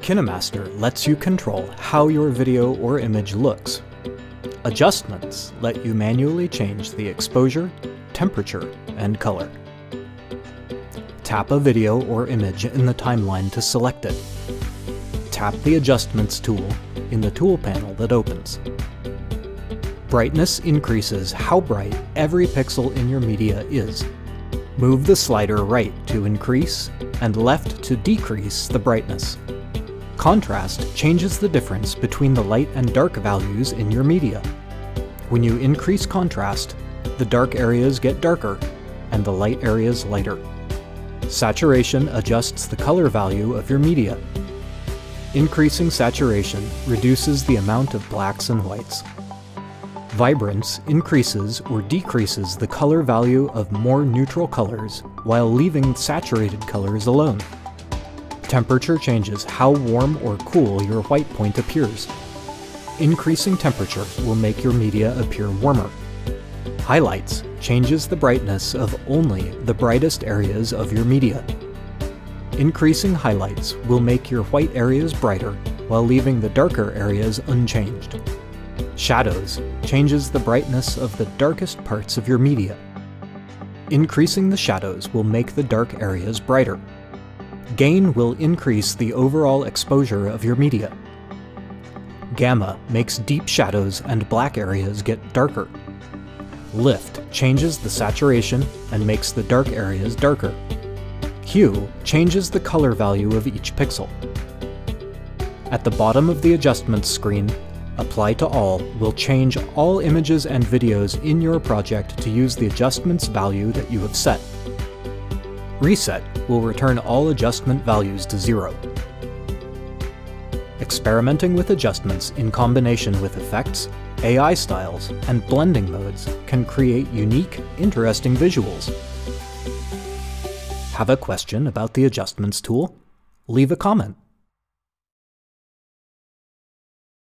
KineMaster lets you control how your video or image looks. Adjustments let you manually change the exposure, temperature, and color. Tap a video or image in the timeline to select it. Tap the Adjustments tool in the tool panel that opens. Brightness increases how bright every pixel in your media is. Move the slider right to increase and left to decrease the brightness. Contrast changes the difference between the light and dark values in your media. When you increase contrast, the dark areas get darker and the light areas lighter. Saturation adjusts the color value of your media. Increasing saturation reduces the amount of blacks and whites. Vibrance increases or decreases the color value of more neutral colors while leaving saturated colors alone. Temperature changes how warm or cool your white point appears. Increasing temperature will make your media appear warmer. Highlights changes the brightness of only the brightest areas of your media. Increasing highlights will make your white areas brighter while leaving the darker areas unchanged. Shadows changes the brightness of the darkest parts of your media. Increasing the shadows will make the dark areas brighter. Gain will increase the overall exposure of your media. Gamma makes deep shadows and black areas get darker. Lift changes the saturation and makes the dark areas darker. Hue changes the color value of each pixel. At the bottom of the adjustments screen, Apply to All will change all images and videos in your project to use the adjustments value that you have set. Reset will return all adjustment values to 0. Experimenting with adjustments in combination with effects, AI styles, and blending modes can create unique, interesting visuals. Have a question about the Adjustments tool? Leave a comment.